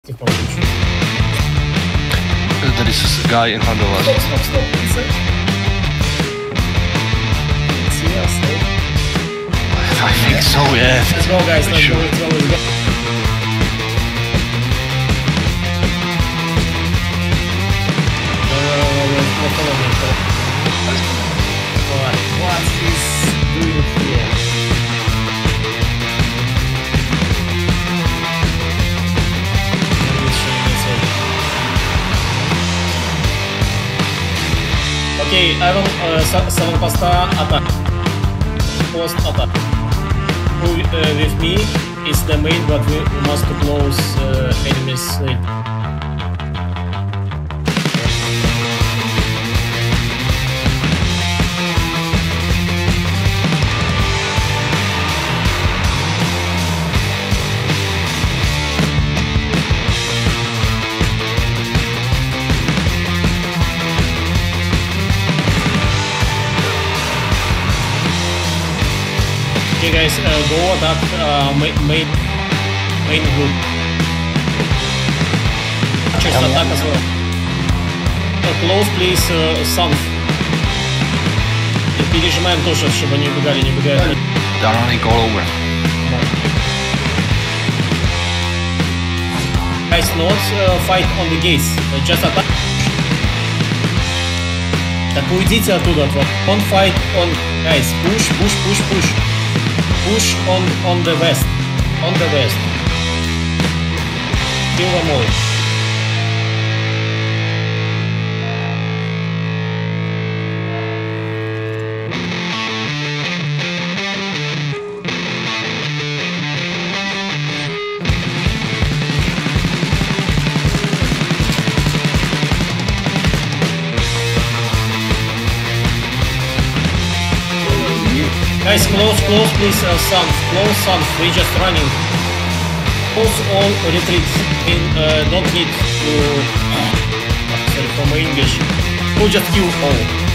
There is a guy in front of us. Stop, inside. See us, I think so, yeah. Let's go, guys, let's go, let's go. What is doing here? Okay, I will 7 posta attack. Post attack. Who with me is the main, but we must close enemies later. Okay guys, go attack main group. Just attack as well. Close please, Sun. Пережимаем тоже, чтобы они убегали, не убегают. They're running all over. Guys, not fight on the gates, just attack. Так уйдите оттуда, don't fight on, guys, push. Push on the west. Kill them all. Guys, close please, Sun. Close, Sun. We're just running. Close all retreats. Don't need to... sorry for my English. We'll just kill all.